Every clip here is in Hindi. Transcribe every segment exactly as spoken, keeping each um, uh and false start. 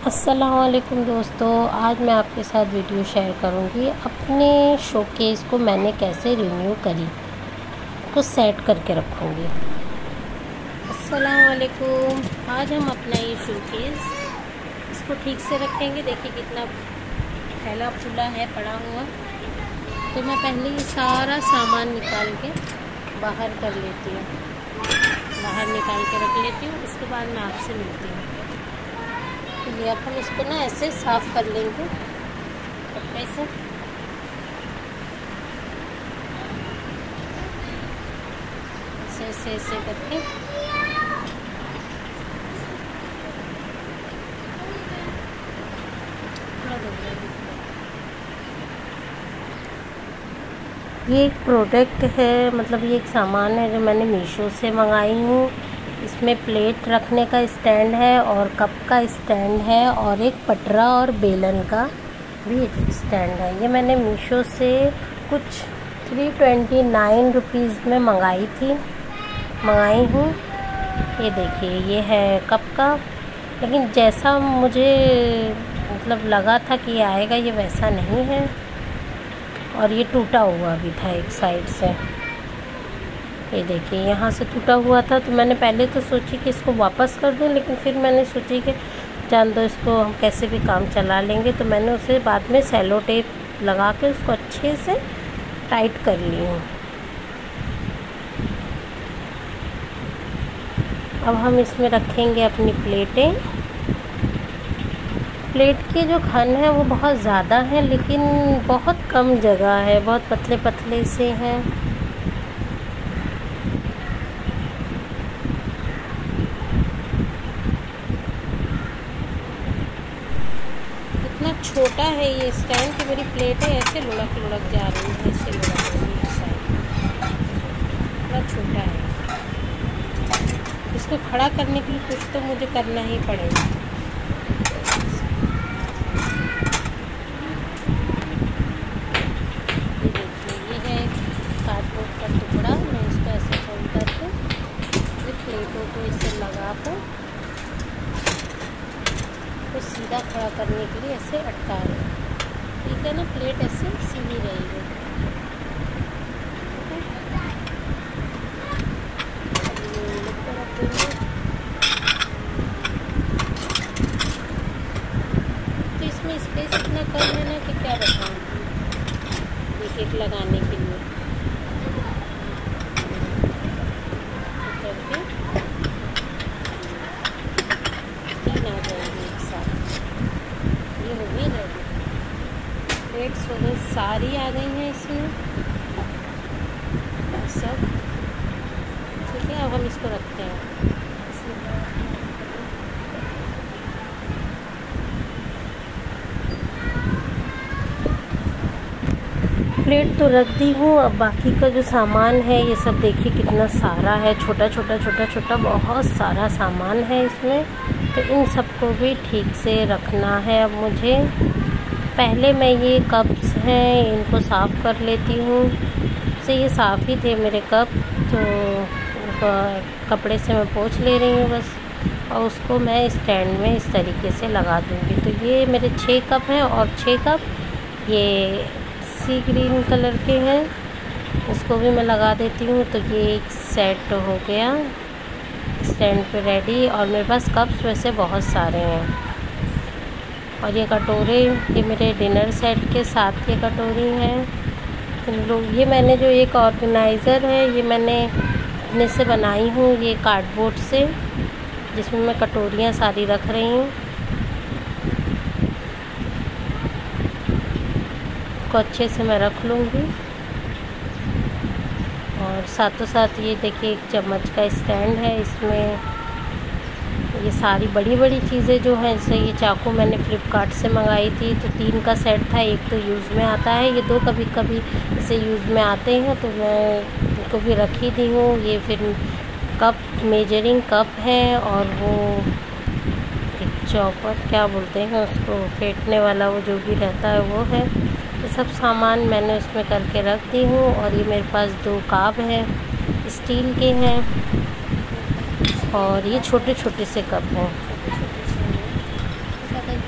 अस्सलामुअलैकुम दोस्तों, आज मैं आपके साथ वीडियो शेयर करूंगी अपने शोकेस को मैंने कैसे रिन्यू करी, को सेट करके रखूंगी। अस्सलामुअलैकुम, आज हम अपना ये शोकेस इसको ठीक से रखेंगे। देखिए कितना फैला फूला है पड़ा हुआ। तो मैं पहले ये सारा सामान निकाल के बाहर कर लेती हूँ, बाहर निकाल के रख लेती हूँ। उसके बाद मैं आपसे मिलती हूँ। चलिए अब हम इसको ना ऐसे साफ कर लेंगे कपड़े से। ऐसे ऐसे ऐसे करके ये एक प्रोडक्ट है, मतलब ये एक सामान है जो मैंने मीशो से मंगाई हूँ। इसमें प्लेट रखने का स्टैंड है और कप का स्टैंड है और एक पटरा और बेलन का भी स्टैंड है। ये मैंने मीशो से कुछ थ्री ट्वेंटी नाइन रुपीज़ में मंगाई थी मंगाई हूँ। ये देखिए ये है कप का, लेकिन जैसा मुझे मतलब लगा था कि ये आएगा ये वैसा नहीं है, और ये टूटा हुआ भी था एक साइड से। ये देखिए यहाँ से टूटा हुआ था। तो मैंने पहले तो सोची कि इसको वापस कर दूं, लेकिन फिर मैंने सोची कि जान दो, इसको हम कैसे भी काम चला लेंगे। तो मैंने उसे बाद में सेलो टेप लगा के उसको अच्छे से टाइट कर ली हूँ। अब हम इसमें रखेंगे अपनी प्लेटें। प्लेट के जो खन है वो बहुत ज़्यादा है, लेकिन बहुत कम जगह है, बहुत पतले पतले से हैं। इतना छोटा है ये स्टैंड कि मेरी प्लेटें ऐसे लुढ़क लुढ़क जा रही है, ऐसे लुढ़क रही है साइड। इतना छोटा है, इसको खड़ा करने के लिए कुछ तो मुझे करना ही पड़ेगा। ये देखिए ये है कार्डबोर्ड का टुकड़ा। मैं इसको ऐसे फोल्ड करके ये प्लेटों को इससे लगा कर तो सीधा खड़ा करने के लिए ऐसे अटका रहे हैं। ठीक है ना, प्लेट ऐसे सीधी रहेगी। तो इसमें स्पेस इतना कम है ना कि क्या बताऊँ, एक एक लगाने के लिए। प्लेट्स हो गई, सारी आ गई हैं इसमें सब। ठीक है, अब हम इसको रखते हैं। प्लेट तो रख दी हूँ। अब बाकी का जो सामान है ये सब देखिए कितना सारा है, छोटा छोटा छोटा छोटा बहुत सारा सामान है इसमें। तो इन सबको भी ठीक से रखना है। अब मुझे पहले मैं ये कप्स हैं इनको साफ़ कर लेती हूँ। से ये साफ़ ही थे मेरे कप, तो कपड़े से मैं पोंछ ले रही हूँ बस, और उसको मैं स्टैंड में इस तरीके से लगा दूँगी। तो ये मेरे छः कप हैं और छः कप ये सी ग्रीन कलर के हैं, इसको भी मैं लगा देती हूँ। तो ये एक सेट हो गया स्टैंड पे रेडी। और मेरे पास कप्स वैसे बहुत सारे हैं। और ये कटोरे, ये मेरे डिनर सेट के साथ ये कटोरी हैं। लोग ये मैंने जो एक ऑर्गेनाइज़र है ये मैंने अपने से बनाई हूँ, ये कार्डबोर्ड से, जिसमें मैं कटोरियाँ सारी रख रही हूँ। को अच्छे से मैं रख लूँगी। और साथों साथ ये देखिए एक चम्मच का स्टैंड है, इसमें ये सारी बड़ी बड़ी चीज़ें जो हैं, जैसे ये चाकू मैंने फ्लिपकार्ट से मंगाई थी, तो तीन का सेट था। एक तो यूज़ में आता है, ये दो कभी कभी इसे यूज़ में आते हैं, तो मैं इनको भी रख ही दी हूँ। ये फिर कप, मेजरिंग कप है, और वो एक चॉपर क्या बोलते हैं उसको, फेंटने वाला वो जो भी रहता है वो है। ये सब सामान मैंने उसमें करके रख दी हूँ। और ये मेरे पास दो काप हैं, स्टील के हैं, और ये छोटे छोटे से कप हैं।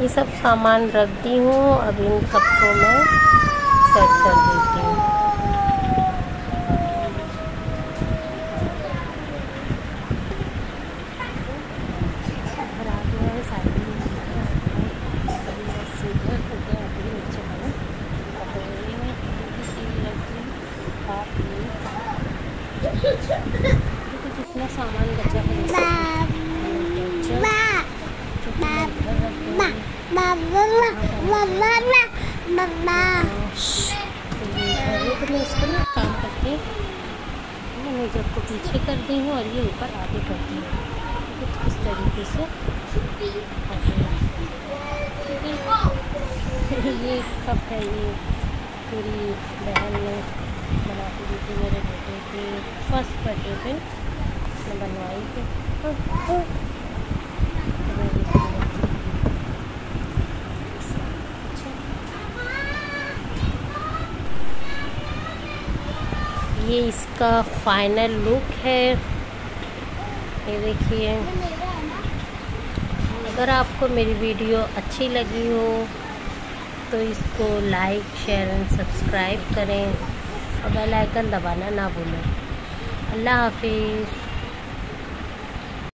ये सब सामान रख दी हूँ। अब इन सबको मैं सेट कर देती हूँ। कितना सामान बचा है। मैं इसको ना काम करके मैनेजर को पीछे कर दी हूँ और ये ऊपर आगे कर दी हूँ। कुछ इस तरीके से ये कप है, ये पूरी बहन ने बना के दी थी मेरे बेटे की फर्स्ट बर्थडे पे मैं बनवाई थी। ये इसका फाइनल लुक है, ये देखिए। अगर आपको मेरी वीडियो अच्छी लगी हो तो इसको लाइक शेयर एंड सब्सक्राइब करें और बेल आइकन दबाना ना भूलें। अल्लाह हाफिज़।